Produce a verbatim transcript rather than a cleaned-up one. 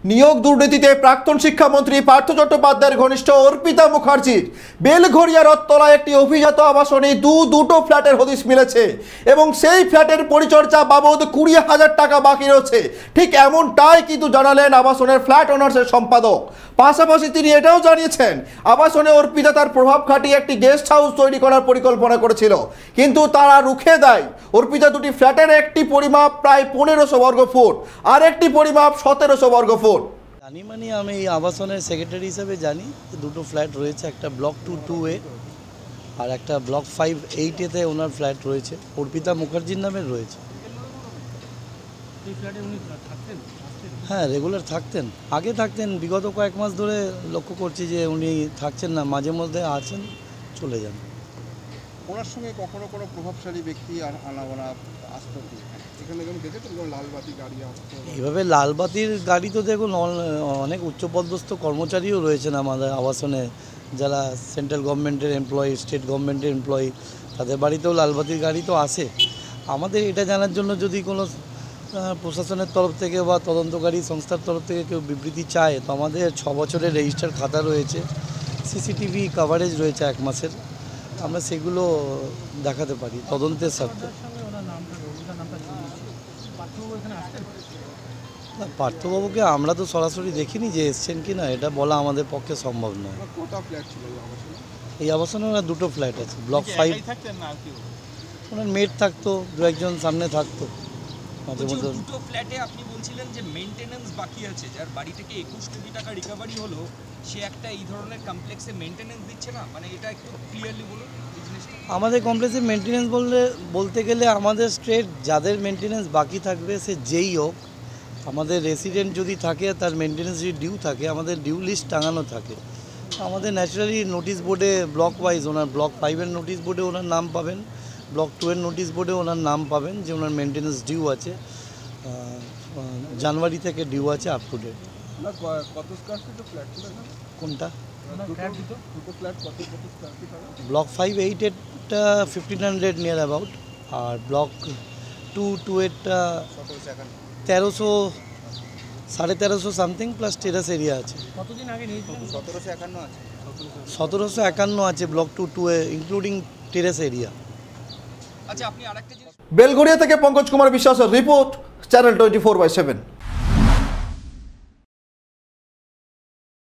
নিয়োগ দুর্নীতিতে প্রাক্তন শিক্ষামন্ত্রী পার্থ চট্টোপাধ্যায়ের ঘনিষ্ঠ অর্পিতা মুখার্জির বেলঘরিয়া রথতলায় একটি অভিজাত আবাসনে দু দুটো ফ্ল্যাটের হদিশ মিলেছে এবং সেই ফ্ল্যাটের পরিচর্যা বাবদ কুড়ি হাজার টাকা বাকি রয়েছে। ঠিক এমনটাই কিন্তু জানালেন আবাসনের ফ্ল্যাট ওনার্সের সম্পাদক। পাশাপাশি তিনি এটাও জানিয়েছেন অর্পিতা অর্পিতা তার প্রভাব খাটিয়ে একটি গেস্ট হাউস তৈরি করার পরিকল্পনা করেছিল, কিন্তু তারা রুখে দেয়। অর্পিতা দুটি ফ্ল্যাটের একটি পরিমাপ প্রায় পনেরোশো বর্গ ফুট আর একটি পরিমাপ সতেরোশো বর্গ ফুট। জানি মানে আমি এই আবাসনের সেক্রেটারি হিসেবে জানি দুটো ফ্ল্যাট রয়েছে, একটা ব্লক টু টু এ আর একটা ব্লক ফাইভ এইট এতে ওনার ফ্ল্যাট রয়েছে, অর্পিতা মুখার্জির নামে রয়েছে। হ্যাঁ, রেগুলার থাকতেন, আগে থাকতেন, বিগত কয়েক মাস ধরে লক্ষ্য করছি যে উনি থাকছেন না, মাঝে মধ্যে আছেন চলে যান। ওনার সঙ্গে কখনো কোনো প্রভাবশালী ব্যক্তি আনাগোনা আসতো কি? এখানে যেমন দেখেছেন লালবাতি গাড়ি আসতো, এইভাবে লালবাতির গাড়ি তো দেখুন অনেক উচ্চপদস্থ কর্মচারীও রয়েছেন আমাদের আবাসনে, যারা সেন্ট্রাল গভর্নমেন্টের এমপ্লয়ি, স্টেট গভর্নমেন্টের এমপ্লয়ি, তাদের বাড়িতেও লালবাতির গাড়ি তো আসে। আমাদের এটা জানার জন্য যদি কোনো প্রশাসনের তরফ থেকে বা তদন্তকারী সংস্থার তরফ থেকে কেউ বিবৃতি চায়, তো আমাদের ছ বছরের রেজিস্টার খাতা রয়েছে, সিসিটিভি কাভারেজ রয়েছে এক মাসের, আমরা সেগুলো দেখাতে পারি তদন্তের স্বার্থে। না, পার্থবাবুকে আমরা তো সরাসরি দেখিনি যে এসছেন কি না, এটা বলা আমাদের পক্ষে সম্ভব নয়। এই আবাসনে ওনার দুটো ফ্ল্যাট আছে, ব্লক ফাইভ। ওনার মেট থাকতো, দু একজন সামনে থাকতো মাঝে মধ্যে। দুটো ফ্ল্যাটে আপনি বলছিলেন যে মেইনটেনেন্স বাকি আছে, যার বাড়ি থেকে একুশ কোটি টাকা রিকভারি হলো, সে একটা এই ধরনের কমপ্লেক্সে মেইনটেনেন্স দিচ্ছে না, মানে এটা একটু ক্লিয়ারলি বলুন। আমাদের কমপ্লেক্সে মেনটেনেন্স বললে বলতে গেলে আমাদের স্ট্রেট যাদের মেনটেনেন্স বাকি থাকবে সে যেই হোক, আমাদের রেসিডেন্ট যদি থাকে তার মেনটেনেন্স যদি ডিউ থাকে, আমাদের ডিউ লিস্ট টাঙানো থাকে। আমাদের ন্যাচারালি নোটিশ বোর্ডে ব্লক ওয়াইজ ওনার ব্লক ফাইভের নোটিশ বোর্ডে ওনার নাম পাবেন, ব্লক টু এর নোটিশ বোর্ডে ওনার নাম পাবেন যে ওনার মেনটেনেন্স ডিউ আছে, জানুয়ারি থেকে ডিউ আছে আপ টু ডেট। কোনটা? ব্লক ফাইভ এইট এরটা ফিফটিন হান্ড্রেড নিয়ার অ্যাবাউট, আর ব্লক টু টু এরটা তেরোশো সাড়ে তেরোশো সামথিং প্লাস টেরাস এরিয়া আছে। কতদিন আগে সতেরোশো একান্ন আছে সতেরোশো একান্ন আছে block two two A including terrace area. আচ্ছা, আপনি আরেকটা জিনিস। বেলঘরিয়া থেকে পঙ্কজ কুমার বিশ্বাসের report, channel twenty four by seven.